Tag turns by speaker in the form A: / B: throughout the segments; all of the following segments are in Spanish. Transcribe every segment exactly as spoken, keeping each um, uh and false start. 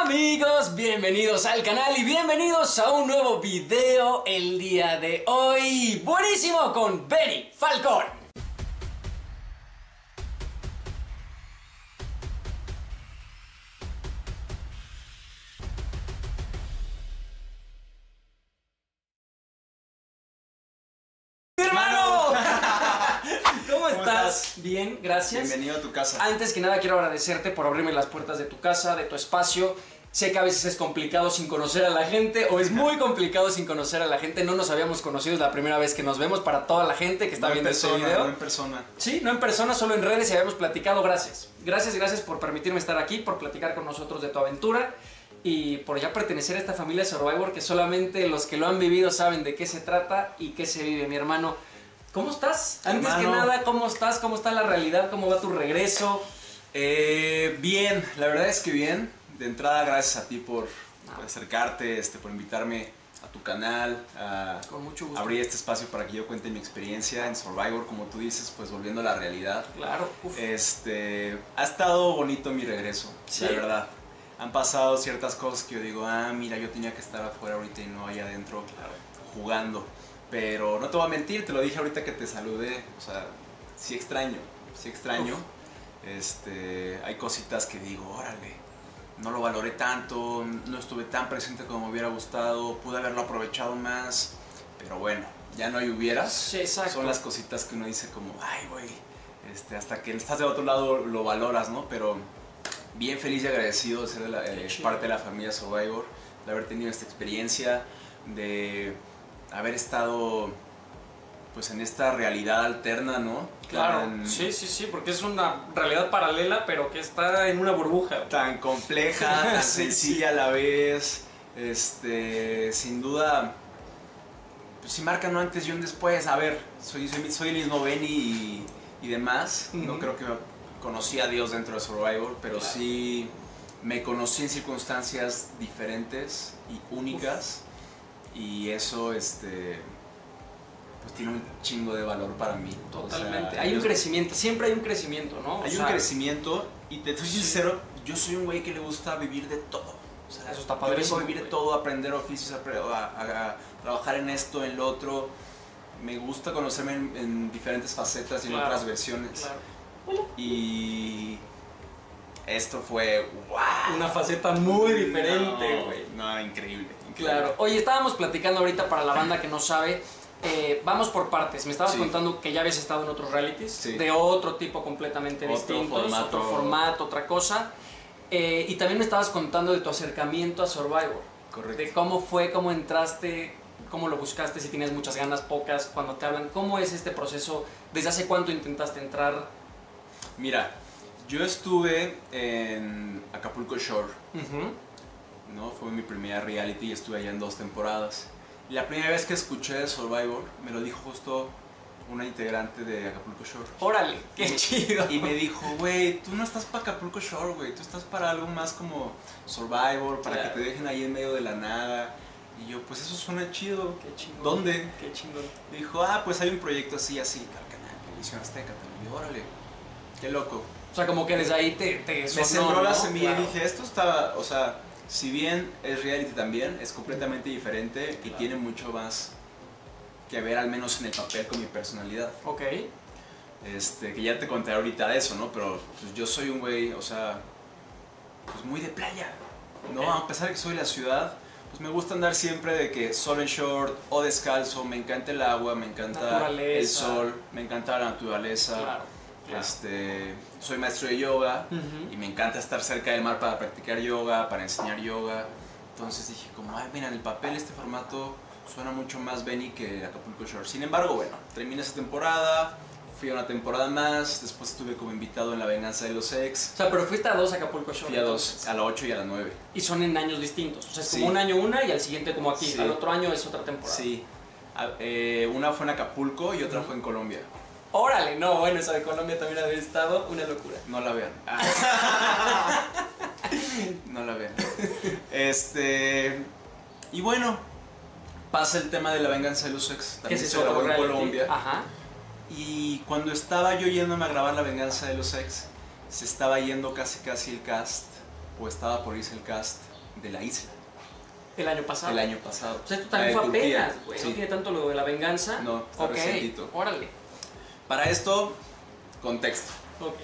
A: Amigos, bienvenidos al canal y bienvenidos a un nuevo video el día de hoy. Buenísimo con Benny Falcón. ¡Mi hermano! ¿Cómo estás? Bien, gracias.
B: Bienvenido a tu casa.
A: Antes que nada quiero agradecerte por abrirme las puertas de tu casa, de tu espacio. Sé que a veces es complicado sin conocer a la gente, o es muy complicado sin conocer a la gente. No nos habíamos conocido, es la primera vez que nos vemos para toda la gente que está
B: no
A: viendo
B: persona,
A: este video.
B: No en persona.
A: Sí, no en persona, solo en redes y habíamos platicado. Gracias. Gracias, gracias por permitirme estar aquí, por platicar con nosotros de tu aventura y por ya pertenecer a esta familia Survivor que solamente los que lo han vivido saben de qué se trata y qué se vive, mi hermano. ¿Cómo estás? Antes
B: Hermano.
A: que nada, ¿cómo estás? ¿Cómo está la realidad? ¿Cómo va tu regreso?
B: Eh, bien, la verdad es que bien. De entrada, gracias a ti por, por acercarte, este, por invitarme a tu canal, a
A: Con mucho gusto.
B: abrir este espacio para que yo cuente mi experiencia en Survivor, como tú dices, pues volviendo a la realidad.
A: Claro. Uf.
B: Este, ha estado bonito mi regreso,
A: ¿Sí?
B: la verdad. Han pasado ciertas cosas que yo digo, ah, mira, yo tenía que estar afuera ahorita y no allá adentro,
A: Claro.
B: jugando. Pero no te voy a mentir, te lo dije ahorita que te saludé, o sea, sí extraño, sí extraño.
A: Uf.
B: Este, hay cositas que digo, órale, no lo valoré tanto, no estuve tan presente como me hubiera gustado, pude haberlo aprovechado más, pero bueno, ya no hay hubieras.
A: Sí, exacto.
B: Son las cositas que uno dice como, ay, güey, este, hasta que estás de otro lado lo valoras, ¿no? Pero bien feliz y agradecido de ser de la, eh, parte de la familia Survivor, de haber tenido esta experiencia, de haber estado pues en esta realidad alterna, ¿no?
A: Claro,
B: Tan,
A: sí, sí, sí, porque es una realidad paralela, pero que está en una burbuja.
B: tan compleja, tan
A: Sí,
B: sencilla a la vez. Este, sin duda, pues sí marcan un antes y un después. A ver, soy, soy, soy el mismo Benny y, y demás.
A: Uh-huh.
B: No creo que conocí a Dios dentro de Survivor, pero
A: claro.
B: sí me conocí en circunstancias diferentes y únicas. Uf. Y eso, este, pues tiene un chingo de valor para mí.
A: Totalmente.
B: O sea,
A: hay un
B: yo,
A: crecimiento, siempre hay un crecimiento, ¿no? O
B: hay
A: sea,
B: un crecimiento y te soy
A: sí.
B: sincero, yo soy un güey que le gusta vivir de todo. O sea,
A: eso está
B: yo
A: padrísimo.
B: vengo a vivir de todo, aprender oficios, a, a, a, a trabajar en esto, en lo otro. Me gusta conocerme en, en diferentes facetas y
A: claro,
B: en otras versiones.
A: Claro.
B: Y esto fue wow.
A: Una faceta muy diferente, güey.
B: No, no, increíble, increíble.
A: Claro. Oye, estábamos platicando ahorita para la banda que no sabe. Eh, vamos por partes. Me estabas
B: sí.
A: contando que ya habías estado en otros realities,
B: sí.
A: de otro tipo completamente
B: otro
A: distintos,
B: formato.
A: otro formato, otra cosa. Eh, y también me estabas contando de tu acercamiento a Survivor.
B: Correcto.
A: De cómo fue, cómo entraste, cómo lo buscaste, si tienes muchas ganas, pocas, cuando te hablan. ¿Cómo es este proceso? ¿Desde hace cuánto intentaste entrar?
B: Mira, yo estuve en Acapulco Shore.
A: Uh-huh.
B: ¿No? Fue mi primera reality y estuve allá en dos temporadas. Y la primera vez que escuché de Survivor me lo dijo justo una integrante de Acapulco Shore.
A: ¡Órale! ¡Qué
B: y,
A: chido!
B: Y me dijo, güey, tú no estás para Acapulco Shore, güey, tú estás para algo más como Survivor, para
A: claro.
B: que te dejen ahí en medio de la nada. Y yo, pues eso suena chido.
A: ¡Qué chingón!
B: ¿Dónde?
A: ¡Qué chingón!
B: Me dijo, ah, pues hay un proyecto así, así, al canal, Televisión Azteca. Te lo digo, órale, qué loco.
A: O sea, como que desde ahí te, te sonó,
B: Me sembró la
A: ¿no?
B: semilla
A: Claro.
B: y dije, esto está, o sea, si bien es reality también, es completamente diferente y
A: claro.
B: tiene mucho más que ver, al menos en el papel, con mi personalidad.
A: Ok.
B: Este, que ya te contaré ahorita de eso, ¿no? Pero pues, yo soy un güey, o sea, pues muy de playa, ¿no?
A: Okay.
B: A pesar de que soy de la ciudad, pues me gusta andar siempre de que solo en short o descalzo, me encanta el agua, me encanta el sol, me encanta la naturaleza.
A: Claro. Claro.
B: Este, soy maestro de yoga
A: uh-huh.
B: y me encanta estar cerca del mar para practicar yoga, para enseñar yoga. Entonces dije como, ay, mira, en el papel este formato suena mucho más Benny que Acapulco Shore. Sin embargo, bueno, terminé esa temporada, fui a una temporada más, después estuve como invitado en La Venganza de los Ex.
A: O sea, pero fuiste a dos Acapulco Shore.
B: Fui a dos, a la ocho y a la nueve.
A: Y son en años distintos. O sea, es
B: Sí.
A: como un año una y al siguiente como aquí.
B: Sí.
A: Al otro año es otra temporada.
B: Sí. A- eh, una fue en Acapulco y otra
A: Uh-huh.
B: fue en Colombia.
A: Órale, no, bueno, esa de Colombia también había estado una locura.
B: No la vean. Ah. No la vean. Este. Y bueno, pasa el tema de La Venganza de los Ex.
A: ¿Qué
B: También
A: es
B: se
A: eso?
B: grabó en
A: Reality?
B: Colombia.
A: Ajá.
B: Y cuando estaba yo yéndome a grabar La Venganza de los Ex, se estaba yendo casi casi el cast o estaba por irse el cast de La Isla.
A: El año pasado.
B: El año pasado.
A: O sea, esto también fue
B: Turquía.
A: apenas, güey.
B: Sí.
A: No tiene tanto lo de La Venganza.
B: No, está
A: ok,
B: recientito.
A: órale.
B: Para esto, contexto.
A: Ok.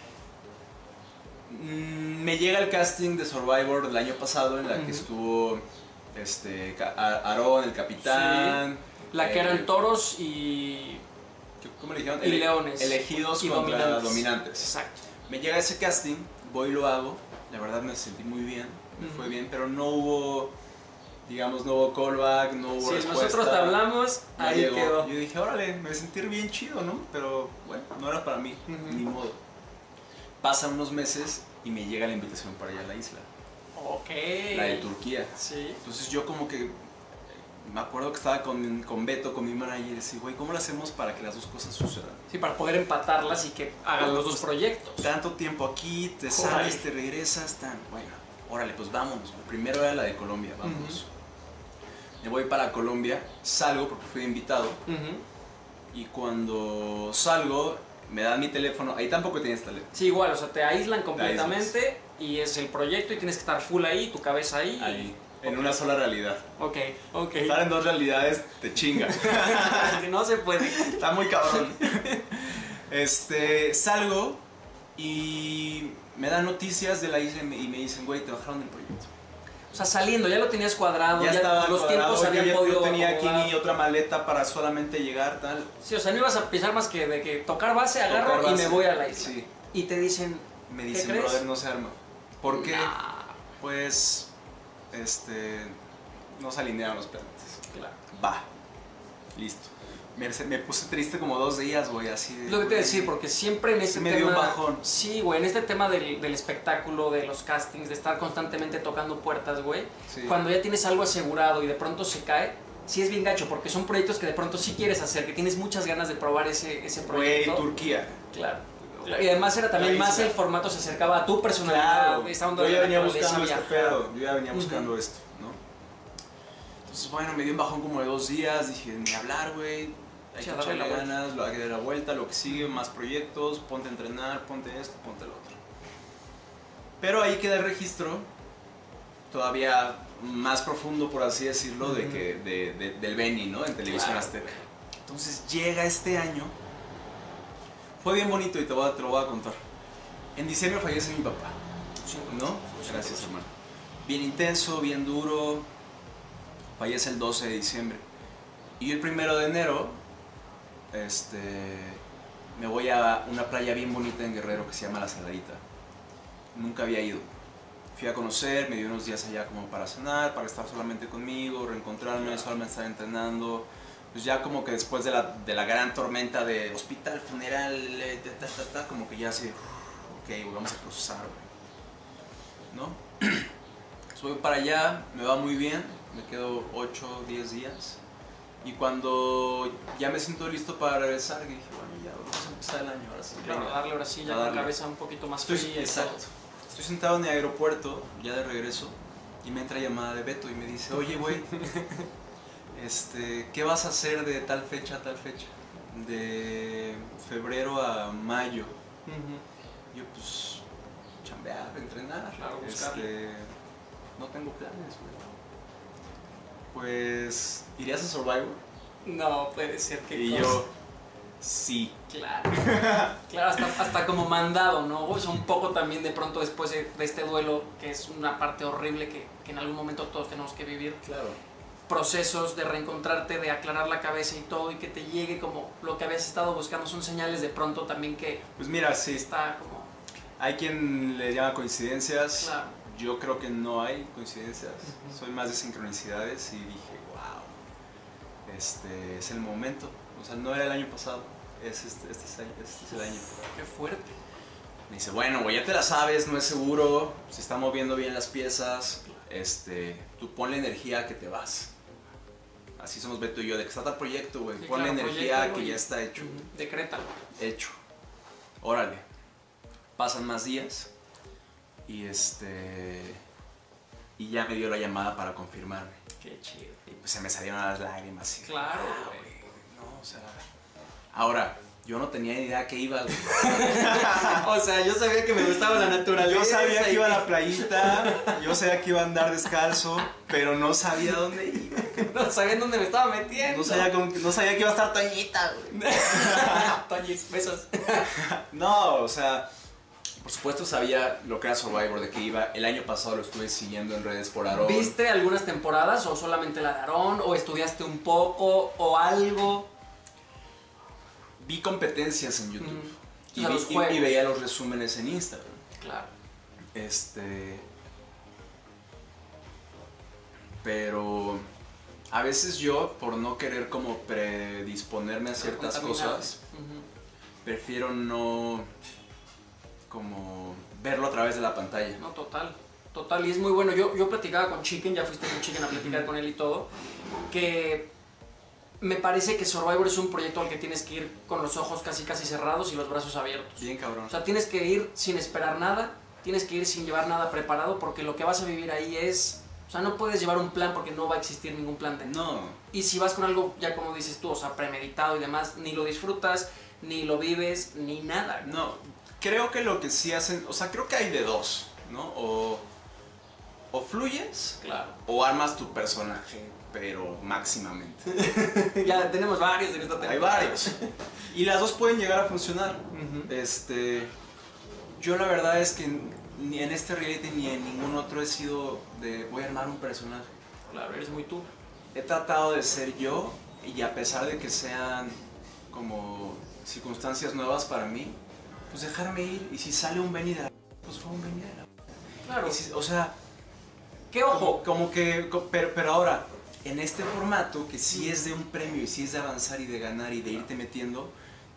B: Mm, me llega el casting de Survivor del año pasado en la
A: Ujú.
B: que estuvo este, Ca- A- Aarón, el capitán.
A: La que
B: eh,
A: eran toros y...
B: ¿Cómo le dijeron?
A: y leones.
B: Elegidos
A: Y
B: contra
A: dominantes.
B: dominantes.
A: Exacto.
B: Me llega ese casting, voy y lo hago. La verdad me sentí muy bien, me
A: Ujú.
B: fue bien, pero no hubo, digamos, no hubo callback, no hubo
A: Si
B: respuesta.
A: nosotros te hablamos,
B: no
A: ahí
B: llegó.
A: quedó.
B: Yo dije, órale, me sentí bien chido, ¿no? Pero bueno, no era para mí,
A: Ujú.
B: ni modo. Pasan unos meses y me llega la invitación para ir a la isla,
A: Ok.
B: la de Turquía.
A: Sí.
B: Entonces yo como que me acuerdo que estaba con, con Beto, con mi manager, y decía, güey, ¿cómo lo hacemos para que las dos cosas sucedan?
A: Sí, para poder empatarlas y que hagan los dos proyectos.
B: Tanto tiempo aquí, te
A: Órale.
B: sales, te regresas, tan bueno. Órale, pues vámonos. Primero era la de Colombia, vámonos. Me voy para Colombia, salgo porque fui invitado,
A: Ujú.
B: y cuando salgo me dan mi teléfono, ahí tampoco tienes teléfono.
A: Sí, igual, o sea, te aíslan completamente y es el proyecto y tienes que estar full ahí, tu cabeza ahí.
B: Ahí, en
A: Ok.
B: una sola realidad.
A: Ok, ok.
B: Estar en dos realidades te chinga.
A: Si no se puede.
B: Está muy cabrón. Este, salgo y me dan noticias de la isla y me, y me dicen, güey, te bajaron del proyecto.
A: O sea, saliendo, ya lo tenías cuadrado,
B: Ya
A: ya,
B: estaba
A: los
B: cuadrado,
A: tiempos
B: yo
A: habían
B: ya- yo
A: podido
B: tenía aquí
A: acomodar.
B: mi otra maleta para solamente llegar, tal.
A: Sí, o sea, no ibas a pisar más que de que tocar base, agarro
B: Tocar
A: y
B: base.
A: me voy a la isla.
B: Sí.
A: Y te dicen,
B: Me
A: ¿qué
B: dicen,
A: crees?
B: brother, no se arma. ¿Por qué?
A: Nah.
B: Pues, este, no se alinearon los planetas.
A: Claro.
B: Va, listo. Me, me puse triste como dos días, güey, así de...
A: Es lo que te iba a
B: güey,
A: decir, porque siempre en este
B: me
A: tema...
B: dio un bajón.
A: Sí, güey, en este tema del, del espectáculo, de los castings, de estar constantemente tocando puertas, güey.
B: Sí.
A: Cuando ya tienes algo asegurado y de pronto se cae, sí es bien gacho, porque son proyectos que de pronto sí quieres hacer, que tienes muchas ganas de probar ese, ese
B: Güey,
A: proyecto.
B: Turquía.
A: Claro. Y además era también
B: La
A: más
B: isla.
A: el formato, se acercaba a tu personalidad,
B: Claro,
A: esa onda
B: yo
A: de
B: ya
A: la
B: venía
A: naturaleza,
B: buscando este
A: viajar.
B: pedo, yo ya venía
A: Ujú.
B: buscando esto, ¿no? Entonces, bueno, me dio un bajón como de dos días, dije, ni hablar, güey, hay
A: Sí,
B: que
A: a darle
B: echarle
A: la vuelta.
B: ganas, lo hay que dar la vuelta, lo que sigue, más proyectos, ponte a entrenar, ponte esto, ponte lo otro. Pero ahí queda el registro, todavía más profundo, por así decirlo, de
A: Ujú.
B: que, de, de- del Beni, ¿no? En Televisión
A: Claro.
B: Azteca. Entonces llega este año, fue bien bonito y te, voy a- te lo voy a contar. En diciembre fallece mi papá.
A: Sí,
B: ¿No?
A: sí,
B: Gracias,
A: sí.
B: hermano. Bien intenso, bien duro. Fallece el doce de diciembre. Y el primero de enero, este, me voy a una playa bien bonita en Guerrero que se llama La Saladita. Nunca había ido. Fui a conocer, me dio unos días allá como para cenar, para estar solamente conmigo, reencontrarme, solamente estar entrenando. Pues ya como que después de la, de la gran tormenta de hospital, funeral, eh, ta, ta, ta, ta, como que ya así, ok, vamos a procesar, güey. ¿No? Entonces voy para allá, me va muy bien, me quedo ocho, diez días. Y cuando ya me siento listo para regresar, dije, bueno, ya vamos a empezar el año, ahora sí.
A: Claro,
B: venga.
A: darle ahora sí, ya
B: A
A: con
B: darle.
A: cabeza un poquito más
B: Estoy,
A: fría y
B: exacto.
A: todo.
B: Estoy sentado en el aeropuerto, ya de regreso, y me entra llamada de Beto y me dice, oye, güey, este, ¿qué vas a hacer de tal fecha a tal fecha? De febrero a mayo.
A: Ujú.
B: Yo, pues, chambear, entrenar.
A: Claro, buscarle.
B: este, no tengo planes, güey. Pues, ¿irías a Survivor?
A: No, puede ser que
B: Y yo, sí.
A: Claro, claro, hasta, hasta como mandado, ¿no? O sea, un poco también de pronto después de, de este duelo, que es una parte horrible que, que en algún momento todos tenemos que vivir.
B: Claro.
A: Procesos de reencontrarte, de aclarar la cabeza y todo, y que te llegue como lo que habías estado buscando, son señales de pronto también que
B: Pues mira, sí,
A: está como...
B: hay quien le llama coincidencias.
A: Claro.
B: Yo creo que no hay coincidencias.
A: Ujú.
B: Soy más de sincronicidades y dije, wow, este es el momento. O sea, no era el año pasado, es este, este, es, el- este es el año.
A: Qué fuerte.
B: Me dice, bueno, güey, ya te la sabes, no es seguro, se están moviendo bien las piezas, este, tú ponle energía que te vas. Así somos Beto y yo, de que está tal proyecto, güey,
A: Sí,
B: ponle
A: claro,
B: energía
A: proyéctalo
B: que
A: y-
B: ya está hecho.
A: Ujú. Decrétalo.
B: Hecho. Órale. Pasan más días y este y ya me dio la llamada para confirmarme.
A: Qué chido.
B: Y pues se me salieron las lágrimas. Y,
A: Claro,
B: ah,
A: güey.
B: güey, no, o sea, ahora yo no tenía ni idea a qué iba, güey.
A: O sea, yo sabía que me gustaba la naturaleza.
B: Yo sabía que
A: y-
B: iba a la playita, yo sabía que iba a andar descalzo, pero no sabía dónde iba.
A: No sabía en dónde me estaba metiendo.
B: No sabía, cómo- no sabía que iba a estar Toñita, güey.
A: Toñis, besos.
B: No, o sea, por supuesto sabía lo que era Survivor, de que iba. El año pasado lo estuve siguiendo en redes por Aarón.
A: ¿Viste algunas temporadas o solamente la de Aarón? ¿O estudiaste un poco o algo?
B: Vi competencias en YouTube.
A: Mm.
B: Y,
A: O sea,
B: vi-
A: los
B: y-
A: juegos.
B: y veía los resúmenes en Instagram.
A: Claro.
B: Este. Pero a veces yo, por no querer como predisponerme a ciertas
A: Contaminado.
B: cosas,
A: Ujú.
B: prefiero no como verlo a través de la pantalla.
A: No, total, total, y es muy bueno. Yo, yo platicaba con Chicken, ya fuiste con Chicken a platicar con él y todo, que me parece que Survivor es un proyecto al que tienes que ir con los ojos casi casi cerrados y los brazos abiertos.
B: Bien cabrón.
A: O sea, tienes que ir sin esperar nada, tienes que ir sin llevar nada preparado, porque lo que vas a vivir ahí es... O sea, no puedes llevar un plan porque no va a existir ningún plan de
B: No.
A: Y si vas con algo, ya como dices tú, o sea, premeditado y demás, ni lo disfrutas, ni lo vives, ni nada.
B: No, creo que lo que sí hacen, o sea, creo que hay de dos, ¿no? O, o fluyes
A: Claro.
B: o armas tu personaje, pero máximamente.
A: Ya tenemos varios en esta
B: Hay
A: temporada.
B: varios. Y las dos pueden llegar a funcionar.
A: Ujú.
B: Este, yo la verdad es que ni en este reality ni en ningún otro he sido de voy a armar un personaje.
A: Claro, eres muy tú.
B: He tratado de ser yo y a pesar de que sean como circunstancias nuevas para mí, pues dejarme ir y si sale un Benny de la pues fue un Benny de la
A: Claro.
B: y si- o sea,
A: ¿Qué
B: como,
A: ojo?
B: como que, co- pero, pero ahora, en este formato que sí es de un premio y sí es de avanzar y de ganar y de irte metiendo,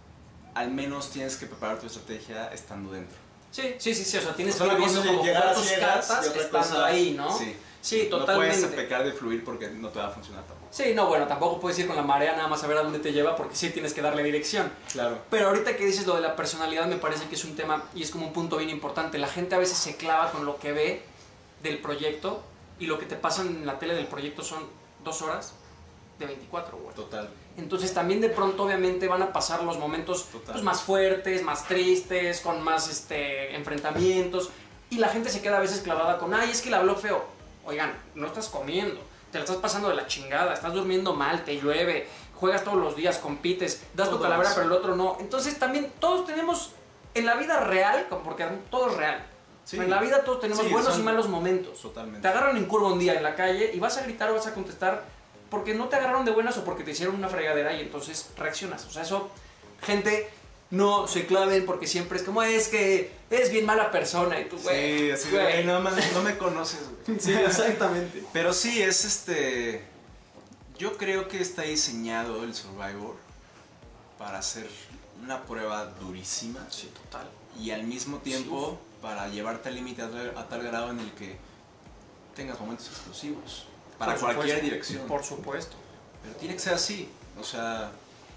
B: al menos tienes que preparar tu estrategia estando dentro.
A: Sí, sí, sí, sí, o sea, tienes
B: O sea,
A: que ir
B: una cosa
A: viendo
B: es
A: cómo
B: llegar
A: jugar
B: a
A: tus
B: ciegas
A: cartas
B: y otra
A: estando
B: cosa-
A: ahí, ¿no?
B: Sí.
A: Sí,
B: No
A: totalmente.
B: puedes pecar de fluir porque no te va a funcionar tampoco.
A: Sí, no, bueno, tampoco puedes ir con la marea nada más a ver a dónde te lleva porque sí tienes que darle dirección.
B: Claro.
A: Pero ahorita que dices lo de la personalidad me parece que es un tema y es como un punto bien importante. La gente a veces se clava con lo que ve del proyecto y lo que te pasa en la tele del proyecto son dos horas de veinticuatro, güey.
B: Total.
A: Entonces también de pronto obviamente van a pasar los momentos
B: Total.
A: pues, más fuertes, más tristes, con más este, enfrentamientos y la gente se queda a veces clavada con, ay, es que le habló feo. Oigan, no estás comiendo, te la estás pasando de la chingada, estás durmiendo mal, te llueve, juegas todos los días, compites, das tu
B: Todo
A: calavera
B: eso.
A: pero el otro no. Entonces también todos tenemos en la vida real, porque todo es real,
B: Sí.
A: en la vida todos tenemos
B: Sí,
A: buenos
B: son-
A: y malos momentos.
B: Totalmente.
A: Te agarran en curva un día en la calle y vas a gritar o vas a contestar porque no te agarraron de buenas o porque te hicieron una fregadera y entonces reaccionas. O sea, eso, gente, no se claven porque siempre es como, es que eres bien mala persona y tú, güey.
B: Sí, así,
A: güey.
B: güey, no, me- no me conoces, güey.
A: Sí, exactamente.
B: Pero sí, es este... Yo creo que está diseñado el Survivor para hacer una prueba durísima
A: Sí, total.
B: y al mismo tiempo para llevarte al límite a, tal- a tal grado en el que tengas momentos explosivos. Para
A: Por
B: cualquier
A: supuesto,
B: dirección.
A: Por supuesto.
B: Pero tiene que ser así. O sea,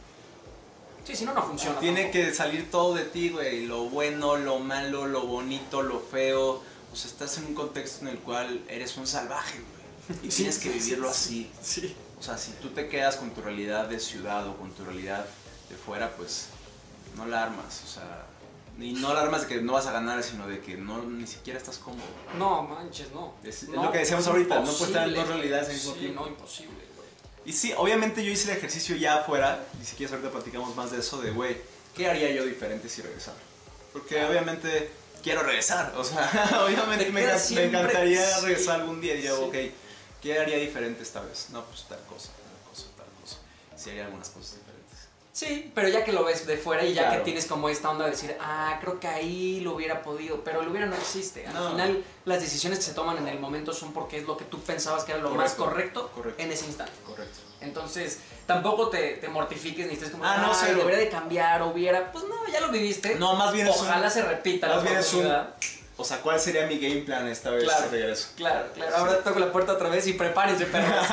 A: Sí, si no, no funciona.
B: tiene
A: tampoco.
B: que salir todo de ti, güey. Lo bueno, lo malo, lo bonito, lo feo. O sea, estás en un contexto en el cual eres un salvaje, güey. Y
A: Sí,
B: tienes que
A: sí,
B: vivirlo
A: sí,
B: así.
A: Sí.
B: O sea, si tú te quedas con tu realidad de ciudad o con tu realidad de fuera, pues no la armas. O sea, y no la armas de que no vas a ganar, sino de que no ni siquiera estás cómodo.
A: No, manches, no.
B: Es, es
A: No,
B: lo que decíamos
A: es
B: ahorita, no puedes estar en
A: imposible,
B: dos realidades al
A: güey.
B: mismo
A: Sí,
B: tiempo.
A: no, imposible, güey.
B: Y sí, obviamente yo hice el ejercicio ya afuera, y si quieres ahorita platicamos más de eso, de güey, ¿qué haría yo diferente si regresara? Porque obviamente quiero regresar, o sea, obviamente
A: Te
B: me,
A: quedas
B: encan- me
A: siempre-
B: encantaría
A: sí,
B: regresar algún día y digo,
A: sí.
B: ok, ¿qué haría diferente esta vez? No, pues tal cosa, tal cosa, tal cosa. Sí haría algunas cosas diferentes.
A: Sí, pero ya que lo ves de fuera y ya
B: Claro.
A: que tienes como esta onda de decir, ah, creo que ahí lo hubiera podido, pero lo hubiera no existe. Al
B: No.
A: final, las decisiones que se toman en el momento son porque es lo que tú pensabas que era lo más
B: Correcto,
A: correcto,
B: correcto.
A: en ese instante.
B: Correcto.
A: Entonces, tampoco te, te mortifiques ni estés como,
B: Ah,
A: ah,
B: no,
A: no,
B: cero.
A: debería de cambiar, hubiera. Pues no, ya lo viviste.
B: No, más bien es un-
A: Ojalá se repita la
B: más bien es un-
A: oportunidad.
B: O sea, ¿cuál sería mi game plan esta vez
A: Claro.
B: de regreso?
A: Claro, claro. Ahora toco la puerta otra vez y prepárense, perros.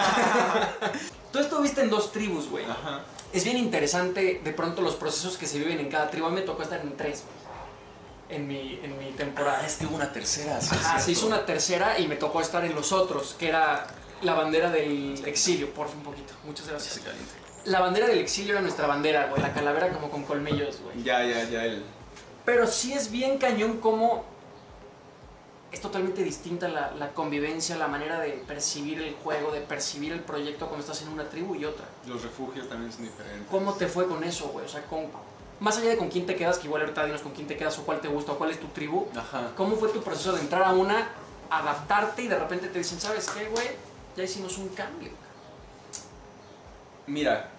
A: Tú estuviste en dos tribus, güey.
B: Ajá.
A: Es bien interesante de pronto los procesos que se viven en cada tribu. A mí me tocó estar en tres, güey, en mi, en mi temporada.
B: Ah, es que hubo una tercera, sí,
A: Ajá,
B: es
A: se hizo
B: cierto.
A: una tercera y me tocó estar en los otros, que era la bandera del exilio. Por un poquito. Muchas
B: Se
A: gracias.
B: calienta.
A: la bandera del exilio era nuestra bandera, güey. La calavera como con colmillos, güey.
B: Ya, ya, ya. El...
A: Pero sí es bien cañón como es totalmente distinta la, la convivencia, la manera de percibir el juego, de percibir el proyecto cuando estás en una tribu y otra.
B: Los refugios también son diferentes.
A: ¿Cómo te fue con eso, güey? O sea, con, más allá de con quién te quedas, que igual ahorita dinos con quién te quedas o cuál te gusta o cuál es tu tribu.
B: Ajá.
A: ¿Cómo fue tu proceso de entrar a una, adaptarte y de repente te dicen, ¿sabes qué, güey? Ya hicimos un cambio.
B: Mira,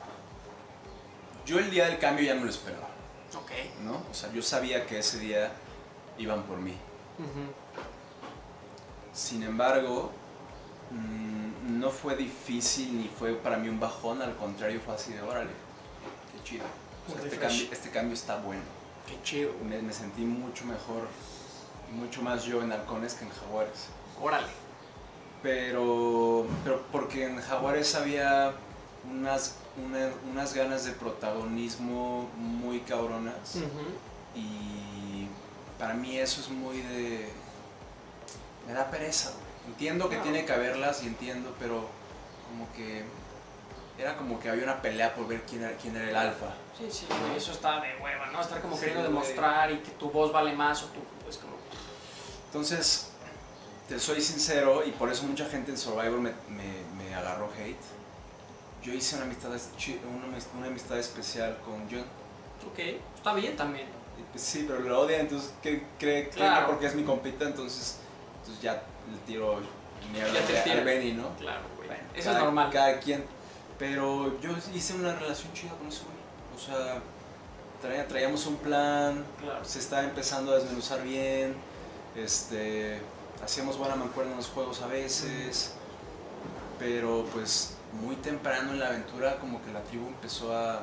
B: yo el día del cambio ya me lo esperaba.
A: Ok.
B: ¿No? O sea, yo sabía que ese día iban por mí.
A: Uh-huh.
B: Sin embargo, mmm, no fue difícil ni fue para mí un bajón, al contrario fue así de órale, qué chido. O sea, este, cambio, este cambio está bueno.
A: Qué chido.
B: Me, me sentí mucho mejor, mucho más yo en Halcones que en Jaguares.
A: Órale.
B: Pero, pero porque en Jaguares había unas, una, unas ganas de protagonismo muy cabronas.
A: Uh-huh.
B: Y para mí eso es muy de... me da pereza, güey. Entiendo que
A: no.
B: tiene que haberlas y entiendo, pero como que era como que había una pelea por ver quién era, quién era el alfa.
A: Sí, sí, güey, eso está de hueva, ¿no? Estar como
B: Sí,
A: queriendo
B: güey.
A: demostrar y que tu voz vale más o tú, pues como...
B: Entonces, te soy sincero y por eso mucha gente en Survivor me, me, me agarró hate. Yo hice una amistad, una, una amistad especial con John.
A: Ok, está bien también.
B: Sí, pero lo odian, entonces ¿qué cree?
A: Claro.
B: Porque es mi compita, entonces, entonces ya le tiro mierda
A: Ya te tira.
B: al Benny, ¿no?
A: Claro, güey.
B: Bueno,
A: Eso
B: cada,
A: es normal.
B: Cada quien. Pero yo hice una relación chida con ese güey. O sea, traía, traíamos un plan,
A: Claro.
B: se estaba empezando a desmenuzar bien, este, hacíamos buena mancuerna en los juegos a veces, pero pues muy temprano en la aventura como que la tribu empezó a,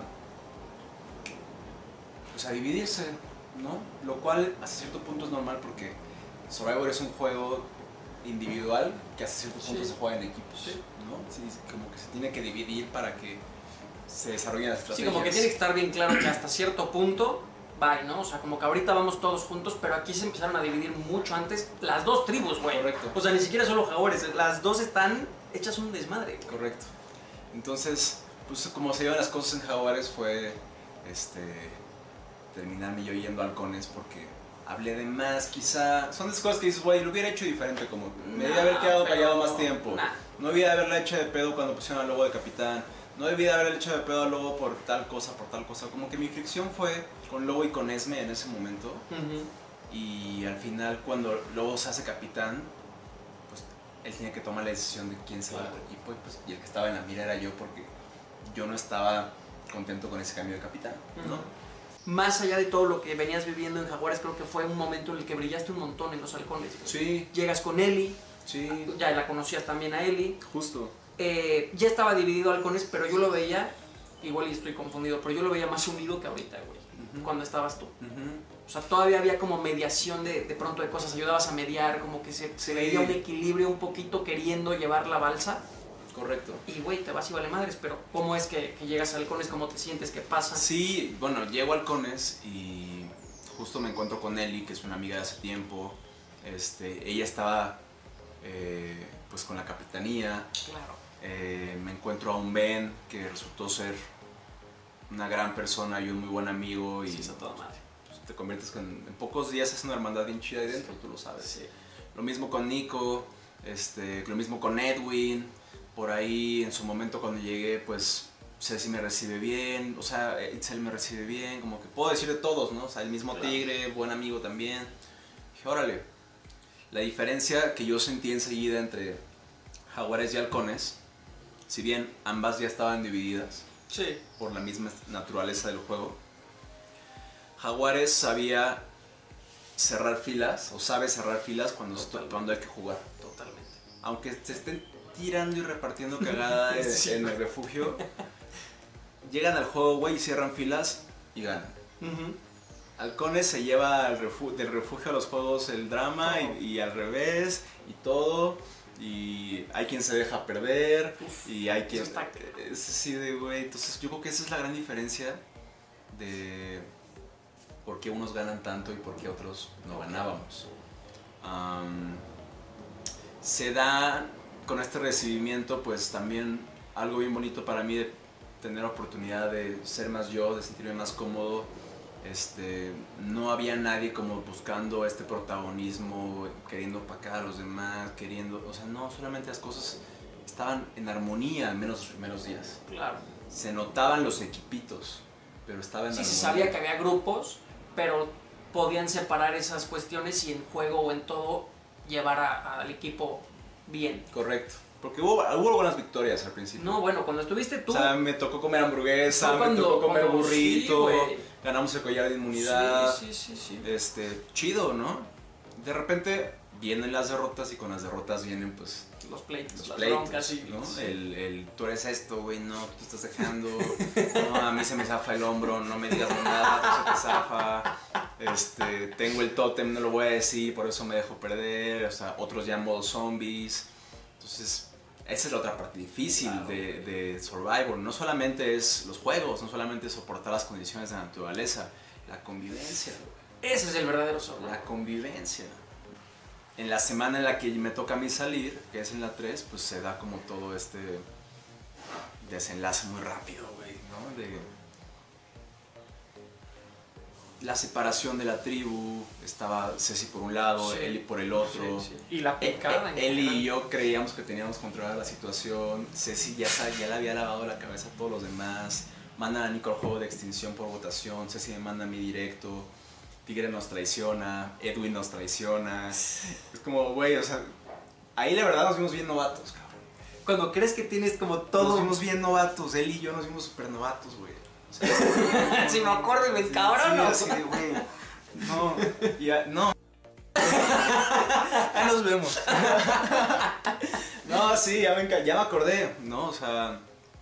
B: pues, a dividirse, ¿no? Lo cual hasta cierto punto es normal porque Survivor es un juego individual que hasta cierto punto
A: Sí.
B: se juega en equipos,
A: Sí.
B: ¿no? Sí, como que se tiene que dividir para que se desarrollen las
A: Sí,
B: estrategias.
A: como que tiene que estar bien claro que hasta cierto punto, bye, ¿no? O sea, como que ahorita vamos todos juntos, pero aquí se empezaron a dividir mucho antes las dos tribus, güey.
B: Correcto.
A: O sea, ni siquiera solo jaguares, las dos están hechas un desmadre, güey.
B: Correcto. Entonces, pues como se llevan las cosas en Jaguares fue este terminarme yo yendo a Halcones porque hablé de más, quizá. Son de esas cosas que dices, güey, lo hubiera hecho diferente, como me debía haber quedado
A: pero-
B: callado más tiempo.
A: Nah.
B: No debía haberla hecho de pedo cuando pusieron al logo de capitán. No debía haber hecho de pedo al logo por tal cosa, por tal cosa. Como que mi fricción fue con Lobo y con Esme en ese momento.
A: Uh-huh.
B: Y al final, cuando Lobo se hace capitán, pues él tenía que tomar la decisión de quién se va al equipo. Y, pues, y el que estaba en la mira era yo, porque yo no estaba contento con ese cambio de capitán, ¿no?
A: Uh-huh. Más allá de todo lo que venías viviendo en Jaguares, creo que fue un momento en el que brillaste un montón en los halcones. Güey.
B: Sí,
A: Llegas con Eli,
B: sí,
A: ya la conocías también a Eli.
B: justo.
A: Eh, ya estaba dividido halcones, pero yo lo veía, igual y estoy confundido, pero yo lo veía más unido que ahorita, güey,
B: Ujú.
A: cuando estabas tú.
B: Ujú.
A: O sea, todavía había como mediación de, de pronto de cosas, ayudabas a mediar, como que se, se
B: Sí.
A: veía un equilibrio un poquito queriendo llevar la balsa.
B: Correcto.
A: Y güey, te vas y vale madres, pero ¿cómo es que, que llegas a halcones? ¿Cómo te sientes? ¿Qué pasa?
B: Sí, bueno, llego a Halcones y justo me encuentro con Eli, que es una amiga de hace tiempo. Este, ella estaba eh, pues con la capitanía.
A: Claro.
B: Eh, me encuentro a un Ben que resultó ser una gran persona y un muy buen amigo. Y
A: Sí, está toda madre.
B: pues, te conviertes con, en pocos días es una hermandad bien chida ahí dentro, tú lo sabes.
A: Sí.
B: Lo mismo con Nico, este, lo mismo con Edwin. Por ahí en su momento cuando llegué, pues Ceci me recibe bien, o sea, Itzel me recibe bien, como que puedo decir de todos, ¿no? O sea, el mismo
A: Claro.
B: Tigre, buen amigo también. Dije, órale, la diferencia que yo sentí enseguida entre Jaguares y Halcones, si bien ambas ya estaban divididas
A: Sí.
B: por la misma naturaleza del juego, Jaguares sabía cerrar filas, o sabe cerrar filas cuando, esto- cuando hay que jugar.
A: Totalmente.
B: Aunque se estén tirando y repartiendo cagada en,
A: Sí,
B: en el refugio, llegan al juego, güey, y cierran filas y ganan.
A: Uh-huh.
B: Halcones se lleva al refu- del refugio a los juegos el drama y, y al revés y todo. Y hay quien se deja perder.
A: Uf,
B: y hay quien...
A: eso está-
B: Es así de, güey. Entonces yo creo que esa es la gran diferencia de por qué unos ganan tanto y por qué otros no ganábamos. Am, se da con este recibimiento pues también algo bien bonito para mí de tener oportunidad de ser más yo, de sentirme más cómodo. Este, no había nadie como buscando este protagonismo, queriendo opacar a los demás, queriendo, o sea, no, solamente las cosas estaban en armonía, al menos los primeros días.
A: Claro.
B: Se notaban los equipitos, pero estaba en
A: Sí,
B: armonía.
A: se sabía que había grupos, pero podían separar esas cuestiones y en juego o en todo llevar a- al equipo bien.
B: Correcto. Porque hubo, hubo buenas victorias al principio.
A: No, bueno, cuando estuviste tú...
B: O sea, me tocó comer hamburguesa,
A: Fue
B: me
A: cuando-
B: tocó comer
A: cuando-
B: burrito,
A: sí, güey.
B: ganamos el collar de inmunidad.
A: Sí, sí, sí, sí.
B: Este, chido, ¿no? De repente vienen las derrotas y con las derrotas vienen pues
A: Los pleitos,
B: los
A: las
B: pleitos,
A: broncas y...
B: ¿no?
A: sí.
B: El, el tú eres esto, güey, no, tú estás dejando, no, a mí se me zafa el hombro, no me digas nada, tú se te zafa, este, tengo el tótem, no lo voy a decir, por eso me dejo perder, o sea, otros ya en modo zombies, entonces esa es la otra parte difícil
A: Claro.
B: de, de Survivor, no solamente es los juegos, no solamente es soportar las condiciones de la naturaleza, la convivencia, güey.
A: Ese es el verdadero zorro.
B: La convivencia. En la semana en la que me toca a mí salir, que es en la tres, pues se da como todo este desenlace muy rápido, güey, ¿no? De la separación de la tribu, estaba Ceci por un lado,
A: Sí.
B: Eli por el otro.
A: Sí, sí. Y la
B: Eh,
A: picada.
B: eh,
A: en
B: Eli y
A: general.
B: yo creíamos que teníamos controlada la situación. Ceci ya, sa- ya le había lavado la cabeza a todos los demás. Mandan a Nico al juego de extinción por votación. Ceci me manda a mí directo. Tigre nos traiciona. Edwin nos traiciona. Es como, güey, o sea, ahí la verdad nos vimos bien novatos, cabrón.
A: Cuando crees que tienes como
B: Nos
A: todo...
B: vimos bien novatos. Eli y yo nos vimos súper novatos, güey. O sea,
A: si me acuerdo y me encabrono.
B: sí, así de, güey. No, ya, no. Ya nos vemos. No, sí, ya me, enca- ya me acordé, ¿no? O sea,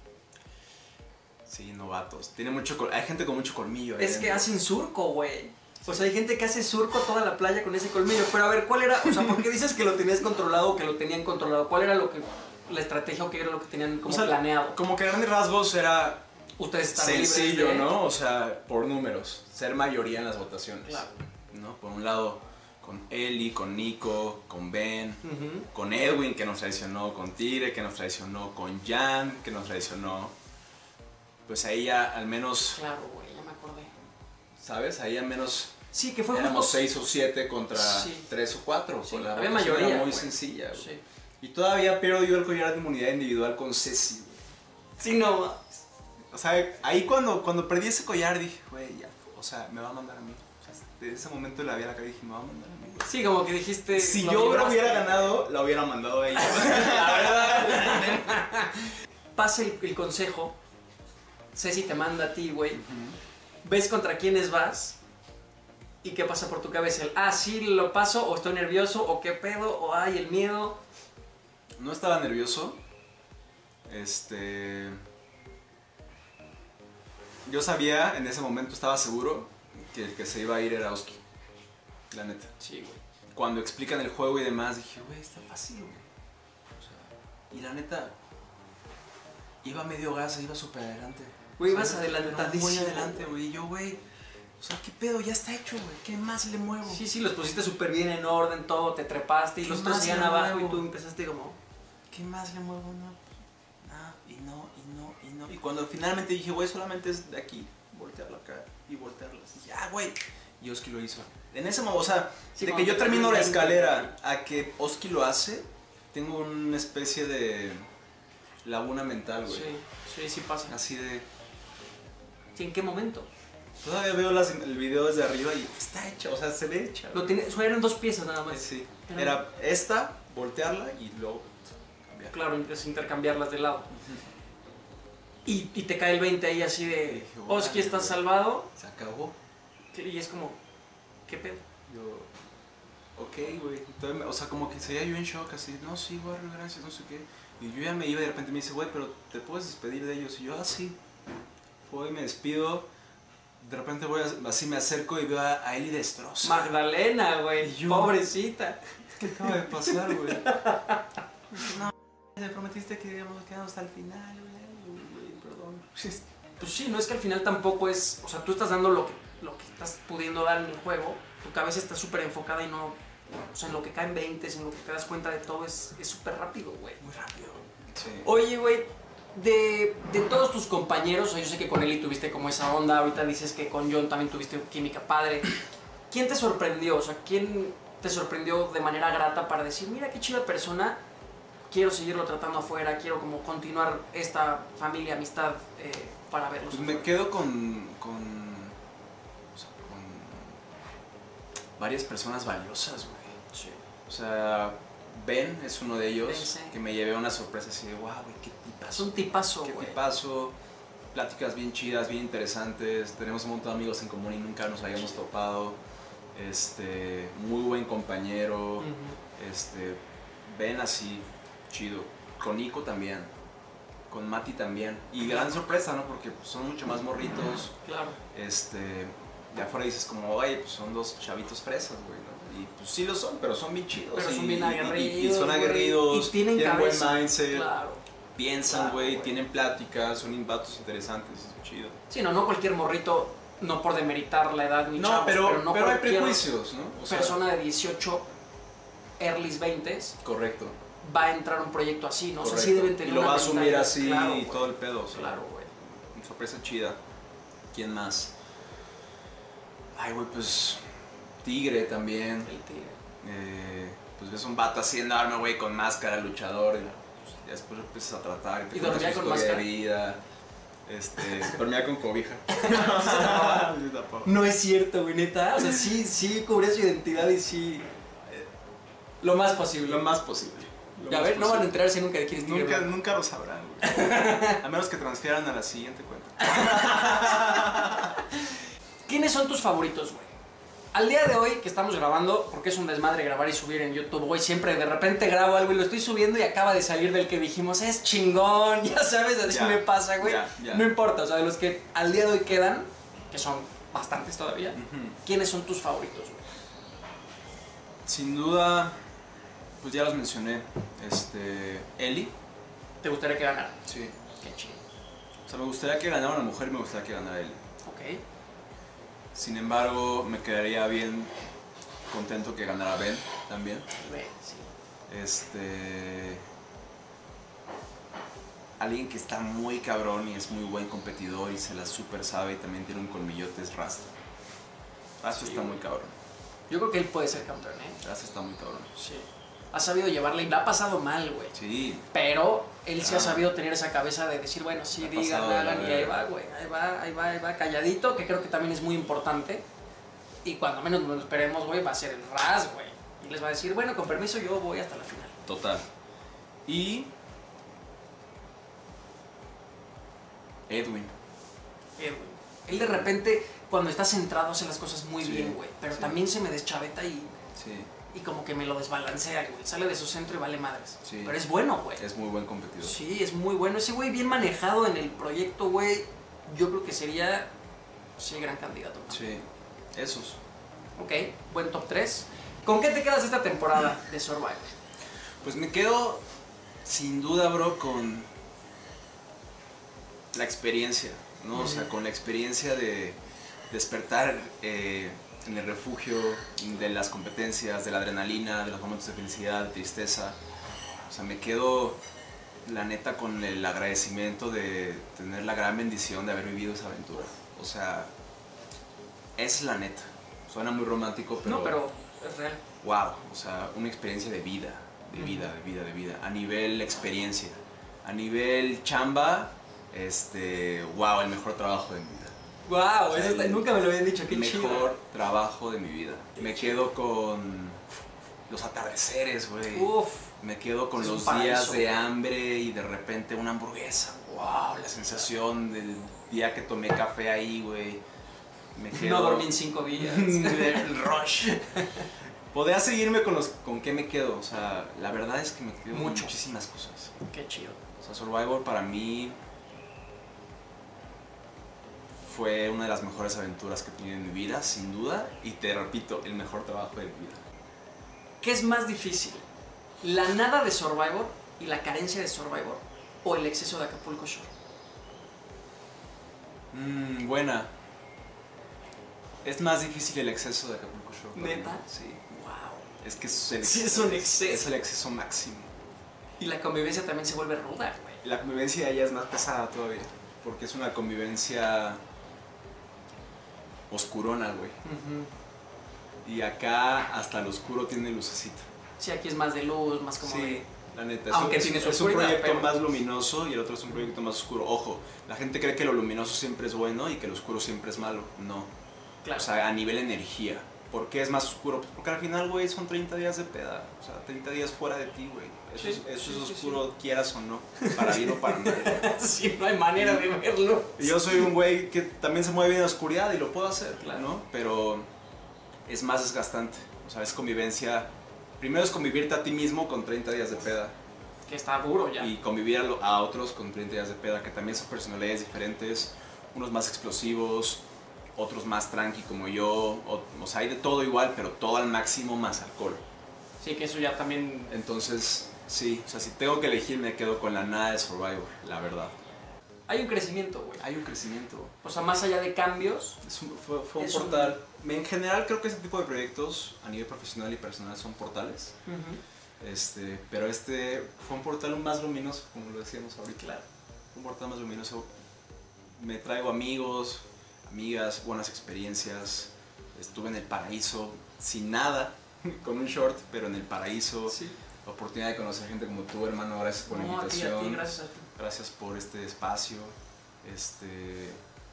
B: sí, novatos. Tiene mucho col- hay gente con mucho colmillo. ahí
A: Es que
B: dentro.
A: hacen surco, güey. O sea, hay gente que hace surco toda la playa con ese colmillo. Pero a ver, ¿cuál era? O sea, ¿por qué dices que lo tenías controlado o que lo tenían controlado? ¿Cuál era lo que... la estrategia o qué era lo que tenían como
B: O sea,
A: planeado?
B: Como que a grandes rasgos era
A: Ustedes están
B: sencillo,
A: libres de...
B: ¿no? O sea, por números, ser mayoría en las votaciones.
A: Claro.
B: ¿No? Por un lado, con Eli, con Nico, con Ben,
A: Ujú.
B: con Edwin que nos traicionó, con Tigre que nos traicionó, con Jan que nos traicionó. Pues ahí ya al menos,
A: Claro, güey, ya me acordé.
B: ¿sabes? Ahí al menos
A: Sí, que fue
B: éramos
A: justo...
B: seis o siete contra
A: Sí.
B: tres o cuatro.
A: Sí,
B: Con la
A: había
B: votación
A: mayoría,
B: era muy
A: güey.
B: sencilla. güey.
A: Sí.
B: Y todavía perdió el collar de inmunidad individual con Ceci. güey.
A: Sí, no.
B: O sea, ahí cuando, cuando perdí ese collar dije, güey, ya, o sea, me va a mandar a mí. O sea, desde ese momento la vi a la cara y dije, me va a mandar a mí. güey.
A: Sí, como que dijiste...
B: Si
A: lo
B: yo lo
A: libraste.
B: hubiera ganado, la hubiera mandado a ella.
A: La verdad. Pasa el, el consejo. Ceci te manda a ti, güey. Ves contra quiénes vas. ¿Y qué pasa por tu cabeza? El, ah, sí, lo paso, o estoy nervioso, o qué pedo, o ay, el miedo.
B: No estaba nervioso. Este. Yo sabía, en ese momento estaba seguro que el que se iba a ir era Oski. La neta.
A: Sí, güey.
B: Cuando explican el juego y demás, dije, güey, está fácil, güey. O sea, y la neta, iba medio gas, iba súper adelante.
A: Güey,
B: O sea,
A: ibas adelantadísimo.
B: Muy adelante, güey. Y yo, güey, o sea, ¿qué pedo? Ya está hecho, güey. ¿Qué más le muevo?
A: Sí, sí, los pusiste súper bien en orden, todo, te trepaste y
B: ¿Qué
A: los otros
B: más
A: seguían
B: le
A: abajo
B: muevo?
A: y tú empezaste como...
B: ¿Qué más le muevo? No, nada, y no, y no, y no. Y cuando finalmente dije, güey, solamente es de aquí, voltearla acá y voltearla así. Ya, güey. Y Oski lo hizo. En ese momento, o sea,
A: Sí,
B: de
A: cuando
B: que yo
A: te
B: termino la
A: terminas de-
B: escalera a que Oski lo hace, tengo una especie de laguna mental, güey.
A: Sí, sí, sí pasa.
B: Así de...
A: Sí, ¿en qué momento?
B: Todavía veo las- el video desde arriba y está hecha, o sea, se ve hecha.
A: Lo tiene, solo eran dos piezas nada más.
B: Sí,
A: Era-
B: era esta, voltearla y luego cambiar.
A: Claro, es intercambiarlas de lado. Y, y te cae el veinte ahí así de...
B: Dije,
A: Oski,
B: órale,
A: estás
B: güey.
A: salvado.
B: Se acabó.
A: Y es como... ¿Qué pedo?
B: Yo, ok, güey. Entonces, me- O sea, como que seguía yo en shock, así, no, sí, güey, gracias, no sé qué. Y yo ya me iba y de repente me dice, güey, pero te puedes despedir de ellos. Y yo, ah, sí. Voy, me despido. De repente voy a- así me acerco y veo a, a Eli destroza.
A: Magdalena, güey.
B: Y yo-
A: Pobrecita.
B: ¿Qué acaba de pasar, güey? No, me prometiste que íbamos a quedar hasta el final, güey. güey, Perdón.
A: Pues sí, no es que al final tampoco es... O sea, tú estás dando lo que, lo que estás pudiendo dar en el juego. Tu cabeza está súper enfocada y no... O sea, en lo que caen veinte, en lo que te das cuenta de todo es es súper rápido, güey.
B: Muy rápido. Sí.
A: Oye, güey, De, de todos tus compañeros, o sea, yo sé que con Eli tuviste como esa onda, ahorita dices que con John también tuviste química padre. ¿Quién te sorprendió? O sea, ¿quién te sorprendió de manera grata para decir, mira qué chida persona, quiero seguirlo tratando afuera, quiero como continuar esta familia, amistad eh, para verlos?
B: Pues me quedo con, con, o sea, con varias personas valiosas, güey.
A: Sí.
B: O sea, Ben es uno de ellos,
A: Ben, sí.
B: que me llevé a una sorpresa así de, wow, güey, qué tipazo.
A: Es un tipazo,
B: Qué
A: güey.
B: tipazo, pláticas bien chidas, bien interesantes, tenemos un montón de amigos en común y nunca nos habíamos topado. Este, muy buen compañero,
A: Uh-huh.
B: este, Ben así, chido. Con Nico también, con Mati también. Y gran sorpresa, ¿no? Porque pues, son mucho más morritos.
A: Claro.
B: Este, de afuera dices como, oye, pues son dos chavitos fresas, güey, ¿no? Y pues sí lo son, pero son bien chidos.
A: Pero
B: y,
A: son bien aguerridos.
B: Y, y son aguerridos,
A: y tienen,
B: tienen buen
A: cabeza.
B: mindset,
A: Claro.
B: piensan, güey,
A: Claro,
B: tienen pláticas, son vatos interesantes, es chido.
A: Sí, no, no cualquier morrito, no por demeritar la edad ni
B: No,
A: chavos,
B: pero,
A: pero no
B: pero hay
A: cualquier
B: prejuicios, ¿no? O sea,
A: persona de dieciocho, early veinte
B: correcto.
A: va a entrar a un proyecto así, ¿no?
B: Correcto.
A: O sea, sí deben tener
B: y lo
A: una
B: va a asumir
A: mentalidad,
B: así
A: claro,
B: y
A: güey.
B: todo el pedo. O sea,
A: Claro, güey.
B: una sorpresa chida. ¿Quién más? Ay, güey, pues Tigre también.
A: El tigre.
B: Eh, pues ves un vato así enorme, güey, con máscara, luchador. Y, pues, ya después empiezas a tratar. Y, te
A: ¿Y
B: cuenta
A: dormía
B: su
A: con
B: historia de
A: máscara?
B: vida. Este, dormía con cobija.
A: No es cierto, güey, neta. O sea, sí, sí cubría su identidad y sí. eh, Lo más posible.
B: Lo más posible. Lo
A: Ya
B: más
A: ver, no van a
B: posible.
A: enterarse nunca de quién es tigre.
B: Nunca,
A: güey.
B: nunca lo sabrán, güey. A menos que transfieran a la siguiente cuenta.
A: ¿Quiénes son tus favoritos, güey? Al día de hoy que estamos grabando, porque es un desmadre grabar y subir en YouTube, güey, siempre de repente grabo algo y lo estoy subiendo y acaba de salir del que dijimos, es chingón, ya sabes, así
B: Ya,
A: me pasa, güey.
B: ya, ya.
A: No importa, o sea, de los que al día de hoy quedan, que son bastantes todavía,
B: Ujú.
A: ¿quiénes son tus favoritos, güey?
B: Sin duda, pues ya los mencioné. Este, Eli.
A: ¿Te gustaría que ganara?
B: Sí.
A: Qué chido.
B: O sea, me gustaría que ganara una mujer y me gustaría que ganara Eli.
A: Ok.
B: Sin embargo, me quedaría bien contento que ganara Ben también.
A: Ve, sí.
B: Este. Alguien que está muy cabrón y es muy buen competidor y se la super sabe y también tiene un colmillote es Rasta. Rasta
A: Sí,
B: está
A: güey.
B: muy cabrón.
A: Yo creo que él puede ser campeón, ¿eh?
B: Rasta está muy cabrón.
A: Sí. Ha sabido llevarla y la ha pasado mal, güey.
B: Sí.
A: Pero él sí
B: Ah.
A: ha sabido tener esa cabeza de decir, bueno, sí,
B: Ha
A: digan,
B: pasado de la
A: hagan, y ahí
B: verga.
A: va, güey, ahí va, ahí va, ahí va, calladito, que creo que también es muy importante. Y cuando menos nos lo esperemos, güey, va a ser el ras, güey. Y les va a decir, bueno, con permiso, yo voy hasta la final.
B: Total. Y. Edwin.
A: Edwin. Él de repente, cuando está centrado, hace las cosas muy
B: Sí,
A: bien, güey. Pero
B: sí.
A: también se me deschaveta y,
B: Sí.
A: y como que me lo desbalancea, güey. Sale de su centro y vale madres.
B: Sí.
A: Pero es bueno, güey.
B: Es muy buen competidor.
A: Sí, es muy bueno. Ese güey bien manejado en el proyecto, güey. Yo creo que sería, sí, gran candidato.
B: Sí. Esos.
A: Ok, buen top tres. ¿Con qué te quedas esta temporada de Survivor?
B: Pues me quedo sin duda, bro, con la experiencia, ¿no? O sea,
A: Ujú.
B: con la experiencia de despertar eh, en el refugio de las competencias, de la adrenalina, de los momentos de felicidad, de tristeza. O sea, me quedo, la neta, con el agradecimiento de tener la gran bendición de haber vivido esa aventura. O sea, es la neta. Suena muy romántico, pero...
A: No, pero es real.
B: Wow, o sea, una experiencia de vida, de vida, de vida, de vida, a nivel experiencia, a nivel chamba, este, wow, el mejor trabajo de mi vida.
A: Wow,
B: O sea,
A: eso está-
B: el
A: nunca me lo habían dicho, qué
B: El
A: chido.
B: mejor trabajo de mi vida. Me quedo con los atardeceres, güey.
A: Uf,
B: Me quedo con
A: es un
B: los
A: paraíso,
B: días de
A: güey.
B: hambre y de repente una hamburguesa. Wow, la sensación del día que tomé café ahí, güey. Me quedo...
A: no dormí en cinco días.
B: El rush. Podría seguirme con los con qué me quedo, o sea, la verdad es que me quedo con
A: Mucho.
B: muchísimas cosas.
A: Qué chido.
B: O sea, Survivor para mí fue una de las mejores aventuras que he tenido en mi vida, sin duda, y te repito, el mejor trabajo de mi vida.
A: ¿Qué es más difícil? ¿La nada de Survivor y la carencia de Survivor? ¿O el exceso de Acapulco Shore?
B: Mm, buena. Es más difícil el exceso de Acapulco Shore. para
A: ¿Neta?
B: mí, Sí.
A: Wow.
B: Es que es el,
A: Sí, es un exceso.
B: es el exceso máximo.
A: Y la convivencia también se vuelve ruda, güey.
B: La convivencia ya es más pesada todavía, porque es una convivencia oscurona, güey. Uh-huh. Y acá hasta lo oscuro tiene lucecita.
A: Sí, aquí es más de luz, más como
B: sí,
A: de...
B: la neta.
A: Aunque
B: es,
A: tiene su
B: es un proyecto
A: pero...
B: más luminoso y el otro es un proyecto más oscuro. Ojo, la gente cree que lo luminoso siempre es bueno y que lo oscuro siempre es malo. No.
A: Claro.
B: O sea, a nivel energía. ¿Por qué es más oscuro? Pues porque al final, güey, son treinta días de peda. O sea, treinta días fuera de ti, güey. Eso,
A: sí,
B: es, eso
A: sí,
B: es
A: sí,
B: oscuro,
A: sí.
B: quieras o no. Para bien o para mal.
A: Sí, no hay manera de verlo.
B: Y yo soy un güey que también se mueve bien en la oscuridad y lo puedo hacer,
A: claro,
B: ¿no? Pero es más desgastante. O sea, es convivencia. Primero es convivirte a ti mismo con treinta días de peda.
A: Que está duro ya.
B: Y convivir a, lo, a otros con treinta días de peda, que también son personalidades diferentes. Unos más explosivos, otros más tranqui como yo. O, o sea, hay de todo igual, pero todo al máximo más alcohol.
A: Sí, que eso ya también...
B: Entonces, sí, o sea, si tengo que elegir me quedo con la nada de Survivor, la verdad.
A: Hay un crecimiento, güey.
B: Hay un crecimiento.
A: O sea, más allá de cambios...
B: Es un, fue, fue un
A: es
B: portal. Un... En general creo que ese tipo de proyectos a nivel profesional y personal son portales. Uh-huh. Este, pero este fue un portal más luminoso, como lo decíamos ahorita.
A: Claro.
B: Un portal más luminoso. Me traigo amigos, amigas, buenas experiencias. Estuve en el paraíso sin nada, con un short, pero en el paraíso.
A: Sí.
B: La oportunidad de conocer gente como tú, hermano. Gracias por
A: no,
B: la invitación.
A: A ti, a ti, gracias a ti.
B: Gracias por este espacio. Este.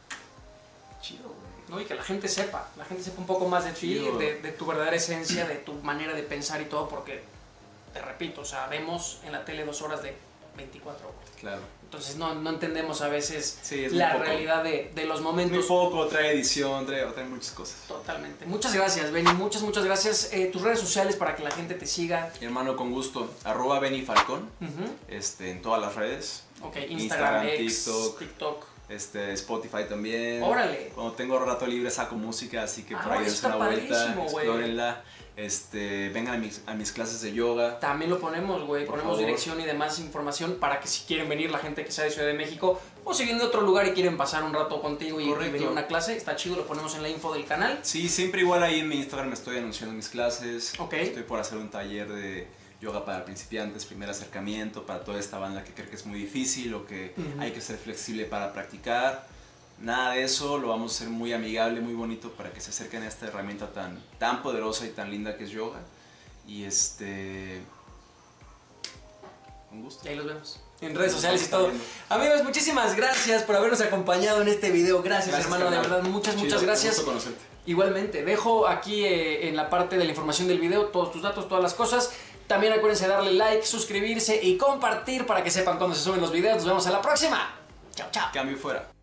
B: Chido, güey.
A: No, y que la gente sepa, la gente sepa un poco más de ti, de, de tu verdadera esencia, de tu manera de pensar y todo, porque, te repito, o sea, vemos en la tele dos horas de veinticuatro horas.
B: Claro.
A: Entonces no, no entendemos a veces
B: sí,
A: la realidad de, de los momentos.
B: Muy poco, trae edición, trae, trae muchas cosas.
A: Totalmente. Muchas gracias, Benny, muchas, muchas gracias. Eh, tus redes sociales para que la gente te siga.
B: Hermano, con gusto. Arroba Benny Falcón,
A: uh-huh.
B: este, en todas las redes.
A: Ok, Instagram, Instagram
B: X,
A: TikTok. TikTok.
B: Este, Spotify también.
A: Órale.
B: Cuando tengo rato libre saco música, así que
A: ah,
B: por ahí dense una vuelta,
A: wey.
B: explórenla. Este, vengan a mis, a mis clases de yoga.
A: También lo ponemos, güey. Ponemos
B: favor.
A: dirección y demás información para que si quieren venir la gente que sea de Ciudad de México o si vienen de otro lugar y quieren pasar un rato contigo y, y venir a una clase, está chido, lo ponemos en la info del canal.
B: Sí, siempre igual ahí en mi Instagram estoy anunciando mis clases.
A: Ok.
B: Estoy por hacer un taller de yoga para principiantes, primer acercamiento para toda esta banda que cree que es muy difícil o que uh-huh. hay que ser flexible para practicar. Nada de eso, lo vamos a hacer muy amigable, muy bonito para que se acerquen a esta herramienta tan, tan poderosa y tan linda que es yoga. Y este... Un gusto.
A: Y ahí los vemos. En redes sociales y todo. Amigos, muchísimas gracias por habernos acompañado en este video. Gracias, gracias hermano, de verdad, muchas, Chido, muchas gracias.
B: Un gusto conocerte.
A: Igualmente, dejo aquí eh, en la parte de la información del video todos tus datos, todas las cosas. También acuérdense de darle like, suscribirse y compartir para que sepan cuando se suben los videos. Nos vemos a la próxima. Chao, chao.
B: Cambio fuera.